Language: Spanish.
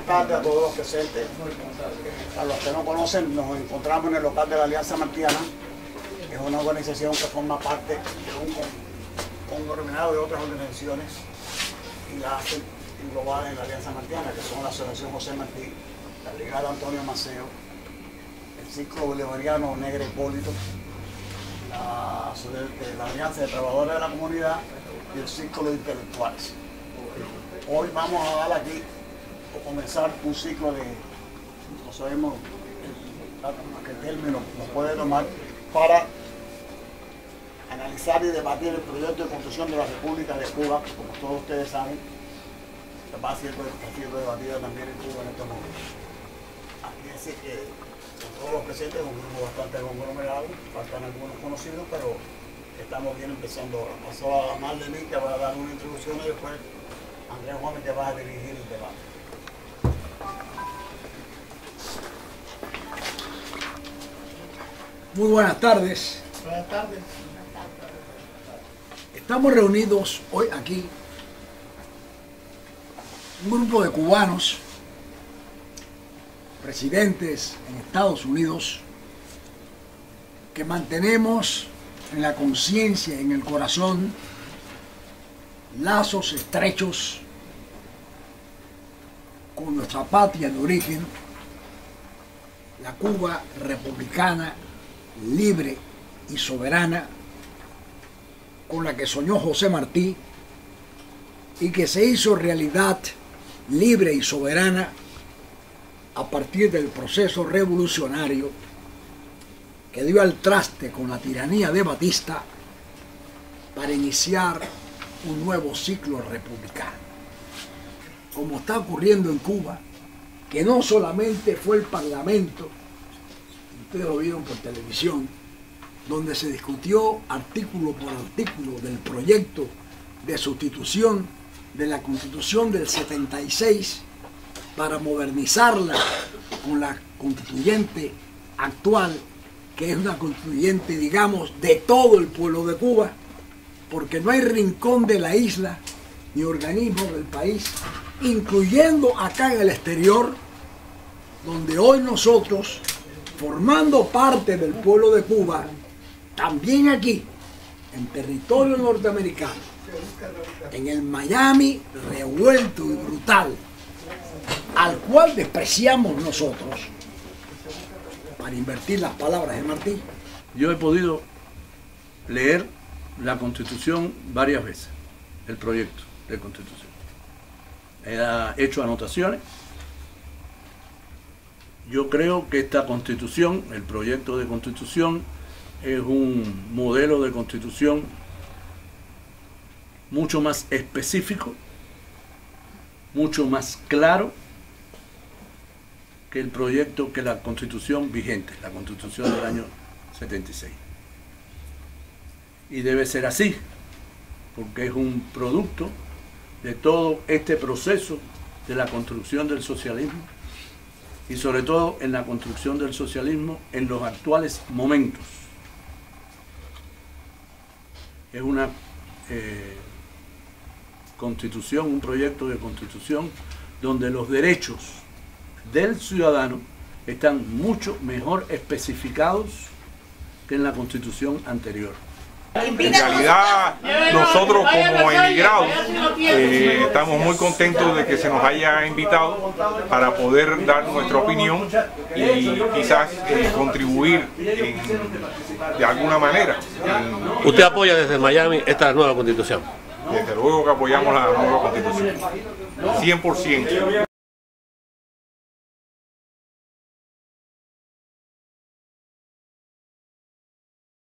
tardes a todos los presentes. A los que no conocen, nos encontramos en el local de la Alianza Martiana. Es una organización que forma parte de un conglomerado de otras organizaciones y la hacen englobadas en la Alianza Martiana, que son la Asociación José Martí, la Brigada Antonio Maceo, el Círculo Bolivariano Negro Hipólito, la Alianza de Trabajadores de la Comunidad y el Círculo de Intelectuales. Hoy vamos a dar aquí, o comenzar un ciclo de, no sabemos a qué término nos puede tomar, para analizar y debatir el proyecto de construcción de la República de Cuba, que como todos ustedes saben, está siendo debatida también en Cuba en estos momentos. Aquí decir que con todos los presentes es un grupo bastante conglomerado, faltan algunos conocidos, pero estamos bien empezando ahora. Paso a Mar de mí, que va a dar una introducción, y después Andrés Gómez, que va a dirigir el debate. Muy buenas tardes. Buenas tardes. Estamos reunidos hoy aquí, un grupo de cubanos, residentes en Estados Unidos, que mantenemos en la conciencia y en el corazón lazos estrechos con nuestra patria de origen, la Cuba republicana, libre y soberana, con la que soñó José Martí y que se hizo realidad libre y soberana a partir del proceso revolucionario que dio al traste con la tiranía de Batista para iniciar un nuevo ciclo republicano. Como está ocurriendo en Cuba, que no solamente fue el Parlamento, ustedes lo vieron por televisión, donde se discutió artículo por artículo del proyecto de sustitución de la Constitución del 76 para modernizarla con la constituyente actual, que es una constituyente, digamos, de todo el pueblo de Cuba, porque no hay rincón de la isla ni organismo del país, incluyendo acá en el exterior, donde hoy nosotros, formando parte del pueblo de Cuba, también aquí, en territorio norteamericano, en el Miami revuelto y brutal, al cual despreciamos nosotros, para invertir las palabras de Martí. Yo he podido leer la Constitución varias veces, el proyecto de Constitución. He hecho anotaciones. Yo creo que esta Constitución, el proyecto de Constitución, es un modelo de Constitución mucho más específico, mucho más claro que el proyecto, que la Constitución vigente, la Constitución del año 76. Y debe ser así, porque es un producto de todo este proceso de la construcción del socialismo, y sobre todo en la construcción del socialismo en los actuales momentos. Es una constitución, un proyecto de constitución donde los derechos del ciudadano están mucho mejor especificados que en la constitución anterior. En realidad, nosotros como emigrados estamos muy contentos de que se nos haya invitado para poder dar nuestra opinión y quizás contribuir de alguna manera. ¿Usted apoya desde Miami esta nueva constitución? Desde luego que apoyamos la nueva constitución, 100%.